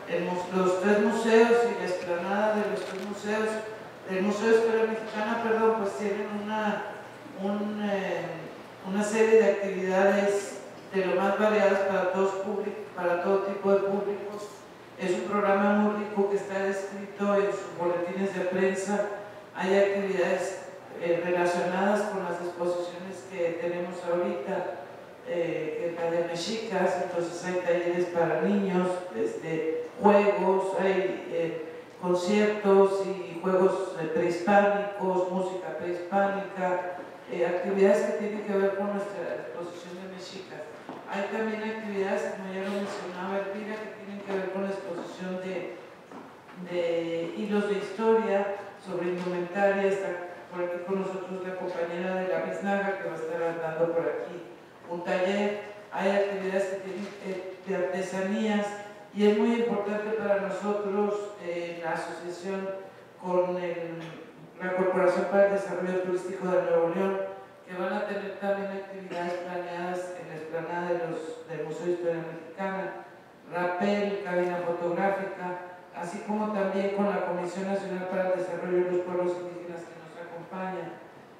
los tres museos y la explanada de los tres museos, del Museo de Historia Mexicana, perdón, pues tienen una serie de actividades de lo más variadas para todo tipo de públicos. Es un programa muy rico que está descrito en sus boletines de prensa. Hay actividades relacionadas con las exposiciones que tenemos ahorita, la de mexicas, entonces hay talleres para niños, juegos, hay conciertos y juegos prehispánicos, música prehispánica, actividades que tienen que ver con nuestra exposición de mexicas. Hay también actividades, como ya lo mencionaba Elvira, que tienen que ver con la exposición de hilos de historia sobre indumentaria. Está por aquí con nosotros la compañera de la Biznaga, que va a estar dando por aquí un taller. Hay actividades que tienen de artesanías, y es muy importante para nosotros, la asociación con la Corporación para el Desarrollo Turístico de Nuevo León, que van a tener también actividades planeadas en la explanada del Museo de Historia Mexicana, rapel, cabina fotográfica, así como también con la Comisión Nacional para el Desarrollo de los Pueblos Indígenas que nos acompaña,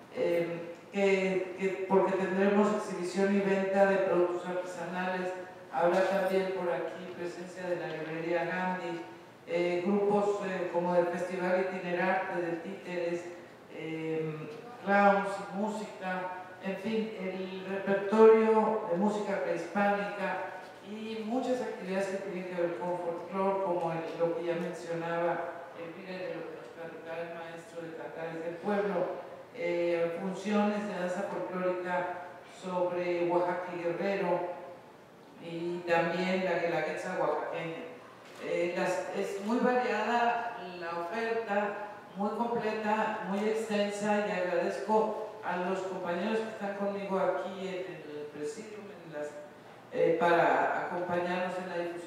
porque tendremos exhibición y venta de productos artesanales. Habrá también por aquí presencia de la librería Gandhi, grupos como del Festival Itinerante de Títeres, clowns y música, en fin, el repertorio de música prehispánica y muchas actividades que tienen que ver con folclore, como lo que ya mencionaba Elvira, de lo que nos platicaba el maestro de Cantares del Pueblo, funciones de danza folclórica sobre Oaxaca y Guerrero, y también la guelaguetza oaxaqueña. Es muy variada la oferta, muy completa, muy extensa, y agradezco a los compañeros que están conmigo aquí en el presidium para acompañarnos en la difusión